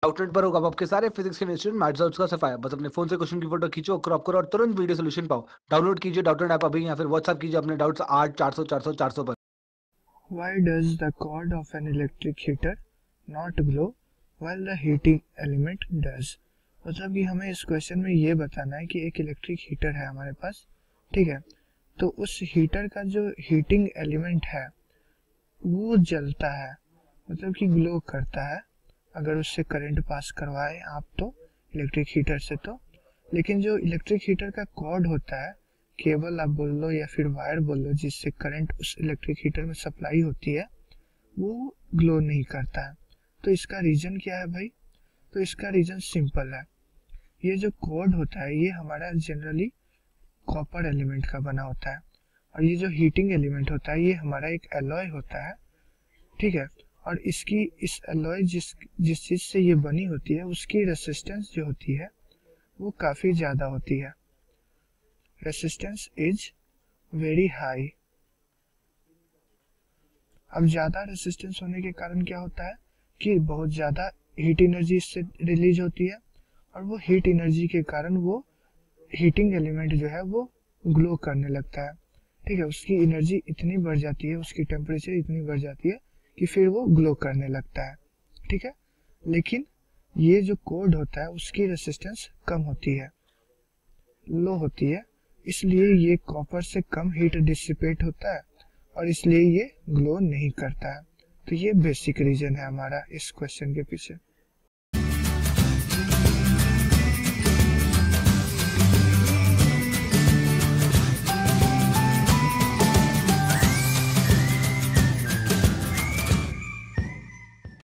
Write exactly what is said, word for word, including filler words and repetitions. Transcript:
Doubtnut पर होगा अब आपके सारे फिजिक्स के इंस्टीट्यूट मैथ्स डाउट्स का सफाया। बस अपने फोन से क्वेश्चन की फोटो खींचो, क्रॉप करो और तुरंत वीडियो सोल्यूशन पाओ। डाउनलोड कीजिए डाउटनेट ऐप अभी, या फिर व्हाट्सएप कीजिए अपने डाउट्स आठ चार सौ चार सौ चार सौ पर। Why does the cord of an electric heater not glow while the heating element does? मतलब कि हमें इस क्वेश्चन में ये बताना है कि एक इलेक्ट्रिक हीटर है हमारे पास, ठीक है। तो उस हीटर का जो हीटिंग एलिमेंट है वो जलता है, मतलब कि ग्लो करता है अगर उससे करंट पास करवाए आप तो इलेक्ट्रिक हीटर से तो। लेकिन जो इलेक्ट्रिक हीटर का कॉर्ड होता है, केबल आप बोल लो या फिर वायर बोल लो जिससे करंट उस इलेक्ट्रिक हीटर में सप्लाई होती है, वो ग्लो नहीं करता है। तो इसका रीजन क्या है भाई? तो इसका रीजन सिंपल है। ये जो कॉर्ड होता है ये हमारा जनरली कॉपर एलिमेंट का बना होता है, और ये जो हीटिंग एलिमेंट होता है ये हमारा एक एलॉय होता है, ठीक है। और इसकी इस एलॉय जिस जिस चीज से ये बनी होती है उसकी रेसिस्टेंस जो होती है वो काफी ज्यादा होती है। Resistance is very high. अब ज्यादा रेसिस्टेंस होने के कारण क्या होता है कि बहुत ज्यादा हीट एनर्जी इससे रिलीज होती है, और वो हीट एनर्जी के कारण वो हीटिंग एलिमेंट जो है वो ग्लो करने लगता है, ठीक है। उसकी एनर्जी इतनी बढ़ जाती है, उसकी टेम्परेचर इतनी बढ़ जाती है कि फिर वो ग्लो करने लगता है, ठीक है। लेकिन ये जो कोड होता है उसकी रेसिस्टेंस कम होती है, लो होती है, इसलिए ये कॉपर से कम हीट डिसिपेट होता है और इसलिए ये ग्लो नहीं करता है। तो ये बेसिक रीजन है हमारा इस क्वेश्चन के पीछे।